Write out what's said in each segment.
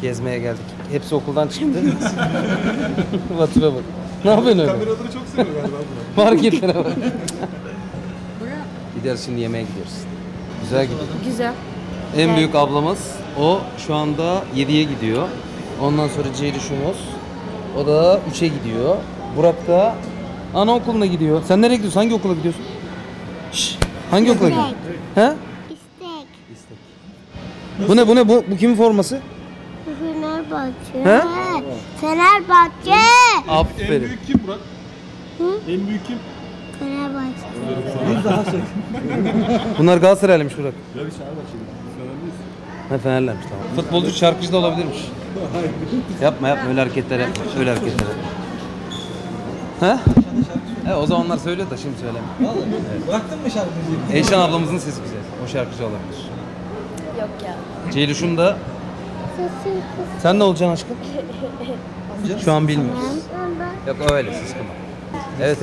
Gezmeye geldik. Hepsi okuldan çıktı. Batıra bak. Ne yapıyorsun öyle? Kameraları çok seviyor galiba. Marketlere bak. Gideriz şimdi yemeğe gidiyoruz. Güzel gidiyor. Güzel. En büyük ablamız o şu anda 7'ye gidiyor. Ondan sonra Ceylişumuz. O da 3'e gidiyor. Burak da anaokuluna gidiyor. Sen nereye gidiyorsun? Hangi okula gidiyorsun? Şşş. Hangi okula gidiyorsun? He? İstek. Bu ne? Bu kimin forması? Fenerbahçe. He? Fenerbahçe. En Aferin. büyük kim Burak? En büyük kim? Fenerbahçe. Bunlar Galatasaraylıymış Burak. Ya bir Fenerbahçe'li. Fenerliyiz. Ha Fenerlermiş tamam. Futbolcu şarkıcı da olabilirmiş. Yapma öyle hareketler yapma. Öyle hareketler yapma. He? O zamanlar söylüyor da şimdi söyleme. Vallahi bıraktın mı şarkıcıyı? Eyşan ablamızın sesi güzel. O şarkıcı olabilir. Yok ya. Ceylüşum da Sesim sen ne olacaksın aşkım? Şu an bilmiyoruz. kısmında. Yok öyle siz kıma. Evet.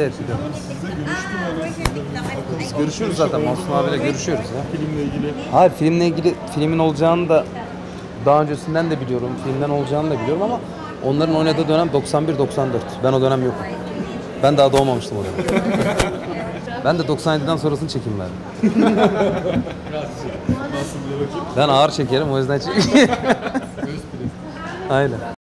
Biz görüşüyoruz zaten. Mahsun abiyle görüşüyoruz ya. Filmle ilgili. Hayır filmle ilgili filmin olacağını da daha öncesinden de biliyorum. Filmden olacağını da biliyorum ama onların oynadığı dönem 91-94. Ben o dönem yokum. Ben daha doğmamıştım o dönem. Ben de 97'den sonrasını çekim verdim. Nasıl bir bakayım? Ben ağır çekerim o yüzden çekim. Aynen.